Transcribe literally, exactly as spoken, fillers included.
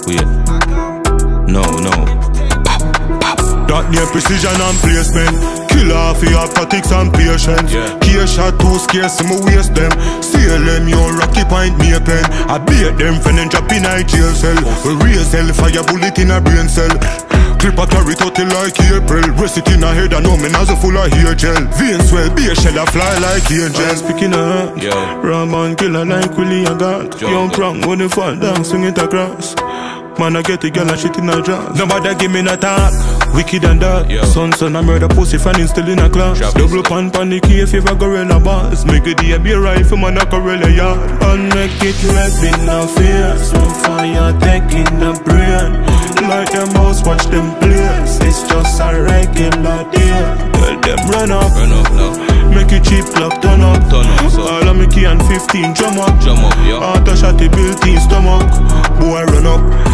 Wait. No, no. That near precision and placement. Kill off your tactics and patience. Yeah. Key shot too scarce, so me waste them. Steal them, your rocky point me a pen. I beat them, friend and drop in a jail cell. We raise hell, fire bullet in a brain cell. Clip a carry out it like April. Rest it in a head and know me nozzle full of hair gel. Veins swell, be a shell a fly like angel. Speaking of Yo. Raman killer like Willie and God. Young prank when they fall down, swing it across. Man, I get the girl and shit in her jaws. Nobody give me no talk. Wicked and dark. Yo. Son, son, I murder pussy fan still in a class. Drop Double pan panic if you a gorilla boss. Make it the be a rifle man a gorilla yard. And make it red in the face. Some fire taking the brain. Like them mouse watch them place. It's just a regular day. Tell them run up. Run up now. Make it cheap clock turn up. Turn up, so. All of me key and fifteen drum up. Drum up, yeah. Auto shot the built in stomach. Boy run up.